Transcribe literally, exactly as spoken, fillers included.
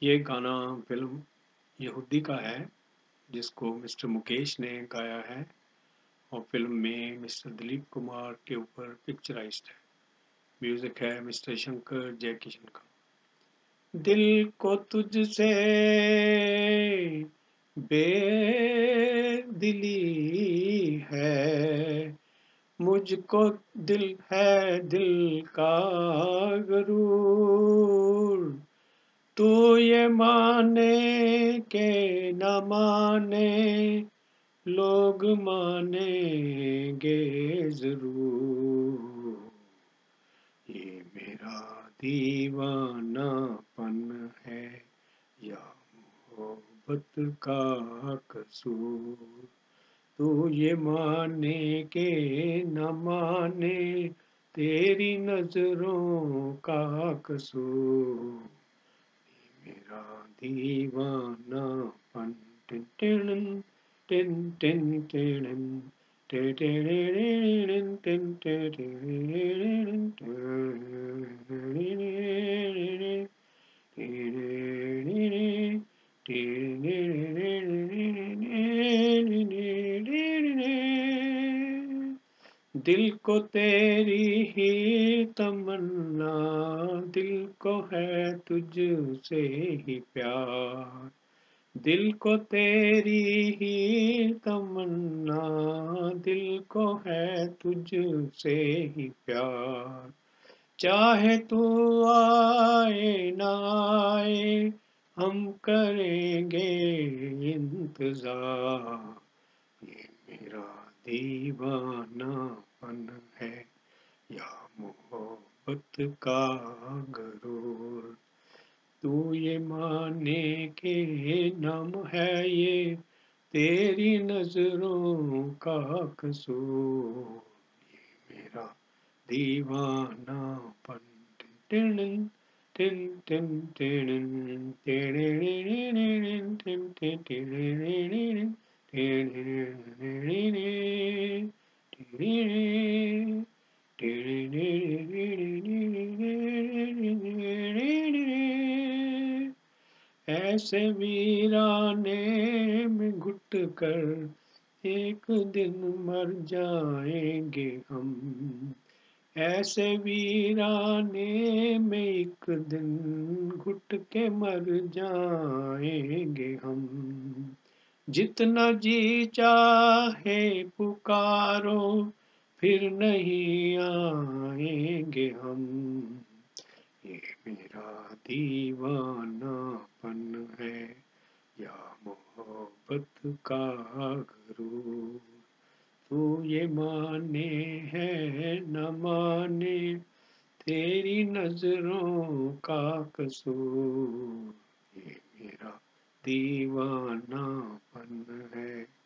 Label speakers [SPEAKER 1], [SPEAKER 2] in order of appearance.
[SPEAKER 1] ये गाना फ़िल्म यहूदी का है, जिसको मिस्टर मुकेश ने गाया है और फ़िल्म में मिस्टर दिलीप कुमार के ऊपर पिक्चराइज़्ड है। म्यूज़िक है मिस्टर शंकर जयकिशन का। दिल को तुझसे बेदिली है, मुझको दिल है दिल का गरूर। तू ये माने के न माने, लोग मानेंगे ज़रूर। ये मेरा दीवानापन है या मोहब्बत का कसूर। तू ये माने के न माने, तेरी नजरों का कसूर। मेरा दीवानापन टिन टिन टिन टिन टिन टिन टिन टिन दिल को तेरी ही तमन्ना, दिल को है तुझसे ही प्यार। दिल को तेरी ही तमन्ना, दिल को है तुझसे ही प्यार। चाहे तू आए ना आए, हम करेंगे इंतजार। ये मेरा दीवानापन है या मोहब्बत का गरूर। तू ये माने के नाम है ये, तेरी नजरों का कसूर। ये मेरा दीवानापन टिन टिन टिन टिन टिन टिन टिन ऐसे वीराने में घुट कर एक दिन मर जाएंगे हम। ऐसे वीराने में एक दिन घुट के मर जाएंगे हम। जितना जी चाहे पुकारो, फिर नहीं आएंगे हम। ये मेरा दीवानापन है या मोहब्बत का गरूर। तू ये माने है न माने, तेरी नजरों का कसूर। ये मेरा दीवानापन है।